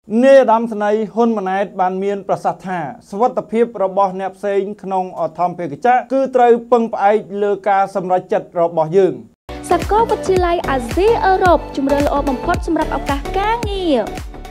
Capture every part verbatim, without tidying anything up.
Nê đám thân này hôn mà này bàn miên prasat tha, svat tập hiệp robot nẹp sinh khong ở thom phê cha, cứ trâu pưng phải lơ ca sầm ra chật robot dương. Sạc có vật chi lai Asia Europe, chúng ta là bằng phốt xâm rạp ọc cả cá nghi.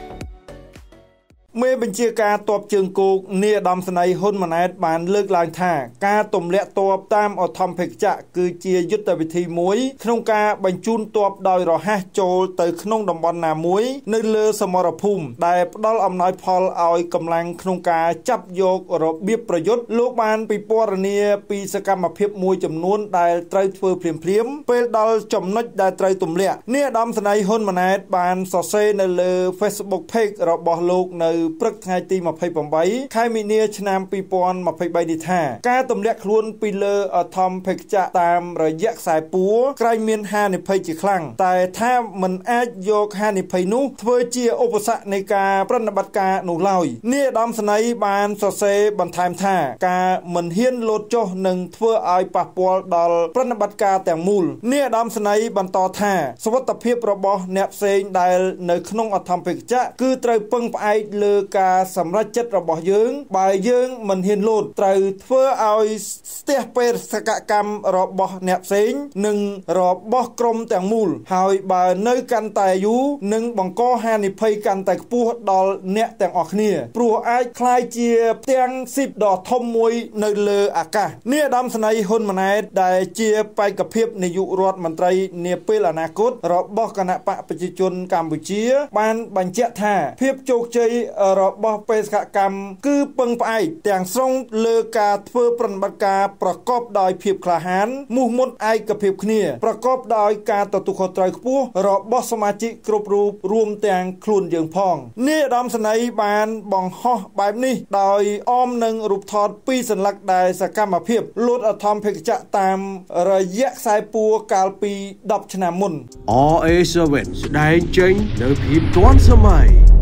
Mê bình chia ca tộp trường cục nia đam sân này hôn mà nét bàn lược làng thả ca tùm lẹ tộp tam ở thom phịch chạ cứ chia dứt tờ vị thi muối khung ca bánh chun tộp đòi rõ hát trô tới khung đồng bọn nà muối nơi lơ sơ mò rập hùm đại đó ông nói Paul oi cầm lăng khung ca chấp dọc rồi biếtប្រយុទ្ធ លោកបានពិពណ៌នាពីសកម្មភាពមួយចំនួនដែលត្រូវធ្វើភ្លាមភ្លាមពេលដល់ចំណុចដែលត្រូវទម្លាក់នេះអាដាមស្នៃហ៊ុនម៉ាណែតបានសរសេរនៅលើ Facebook page របស់លោកនៅព្រឹកថ្ងៃទីยี่สิบแปดខែមីនាឆ្នាំยี่สิบยี่สิบสามនេះថាការទម្លាក់ខ្លួនពីលើអធម្មភេកចៈតាមរយៈខ្សែពួរក្រែងមានហានិភ័យជាខ្លាំងតែថាមិនអាចយកហានិភ័យនោះធ្វើជាឧបសគ្គនៃការប្រតិបត្តិការនោះឡើយនេះអាដាមស្នៃបានសរសេរបន្ថែមថាការមិនហ៊ានលោតចុះនឹងធ្វើឲ្យប៉ះពាល់ដល់ប្រតិបត្តិការទាំងមូលនេះអាដាមស្នៃបន្តថាសុវត្ថិភាពរបស់អ្នកផ្សេងដែលនៅក្នុងអធម្មភេកចៈគឺត្រូវពឹងផ្អែកលើការសម្រេចចិត្តរបស់យើងបើយើងមិនហ៊ានលោតត្រូវធ្វើឲ្យស្ទះបេសកកម្មរបស់អ្នកផ្សេងនិងរបស់ក្រុមទាំងមូលហើយបើនៅកាន់តែយូរនឹងបង្កហានិភ័យកាន់តែខ្ពស់ដល់អ្នកទាំងអស់គ្នាព្រោះអាចคล้ายជាផ្ទាំងស៊ីបដ៏ធំមួយនៅលើអាកាសនេះអាដាមស្នៃហ៊ុនម៉ាណែតដែលជាបេក្ខភាពនាយករដ្ឋមន្ត្រីនាពេលអនាគតរបស់គណៈបកប្រជាជនកម្ពុជាបានបញ្ជាក់ថាភាពជោគជ័យរបស់បេសកកម្មគឺពឹងផ្អែកទាំងស្រុងលើការធ្វើប្រតិបត្តិការប្រកបដោយភាពក្លាហានមោះមុតឯកភាពគ្នាប្រកបដោយការទទួលខុសត្រូវខ្ពស់របស់សមាជិកគ្រប់រូបរួមទាំងខ្លួនយើងផងនេះអាដាមស្នៃបានបង្ហោះបែបនេះដោយអមនឹងរូបថតពីសញ្ញាដែលសកម្មភាពលោតអធម្មភេកចៈតាមរយៈខ្សែពួរកាលពីដប់ឆ្នាំមុន R A seven ស្ដែងចេញនៅភាពទាន់សម័យ